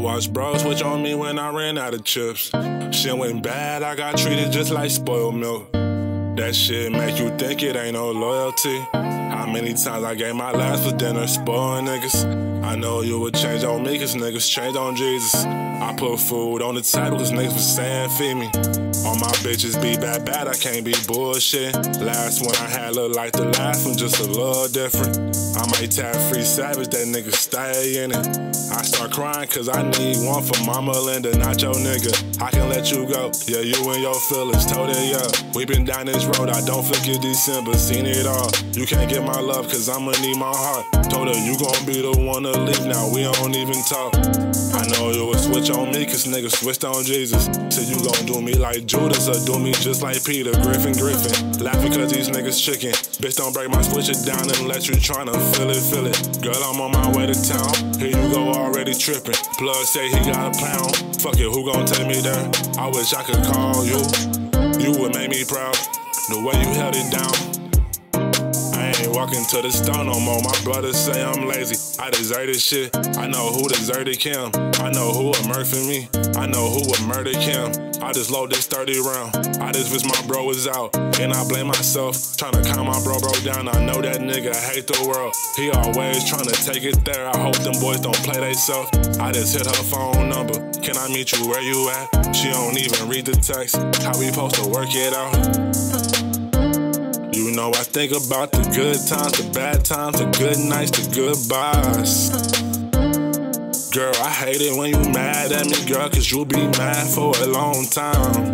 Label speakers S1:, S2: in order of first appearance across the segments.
S1: watched bros switch on me when I ran out of chips. Shit went bad, I got treated just like spoiled milk. That shit make you think it ain't no loyalty. How many times I gave my last for dinner, spoiling niggas. I know you would change on me, cause niggas change on Jesus. I put food on the table, cause niggas was saying feed me. All my bitches be bad, I can't be bullshit. Last one I had look like the last one, just a little different. I might tap Free Savage, that nigga stay in it. I start crying cause I need one for Mama Linda, not your nigga. I can let you go, yeah, you and your feelings, told it, yeah. We been down this road, I don't forget December, seen it all. You can't get my love cause I'ma need my heart. Told her you gon' be the one to leave, now we don't even talk. I know you would switch on me cause niggas switched on Jesus. Said you gon' do me like Judas or do me just like Peter Griffin. Laughing cause these niggas chicken. Bitch, don't break my switch it down and let you tryna feel it. Girl, I'm on my way to town. Here you go, already tripping. Plug say he got a pound. Fuck it, who gon' take me there? I wish I could call you. You would make me proud. The way you held it down. I ain't walking to the store no more. My brothers say I'm lazy. I deserted shit. I know who deserted Kim. I know who would murder me. I know who would murder Kim. I just load this 30 round. I just wish my bro was out. And I blame myself. Tryna calm my bro down. I know that nigga hate the world. He always tryna take it there. I hope them boys don't play they self. I just hit her phone number. Can I meet you where you at? She don't even read the text. How we supposed to work it out? You know I think about the good times, the bad times, the good nights, the goodbyes. Girl, I hate it when you mad at me, girl, cause you be mad for a long time.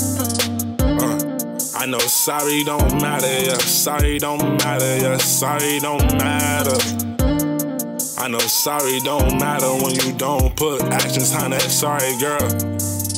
S1: I know sorry don't matter, yeah, sorry don't matter, yeah, sorry don't matter. I know sorry don't matter when you don't put actions behind that sorry, girl.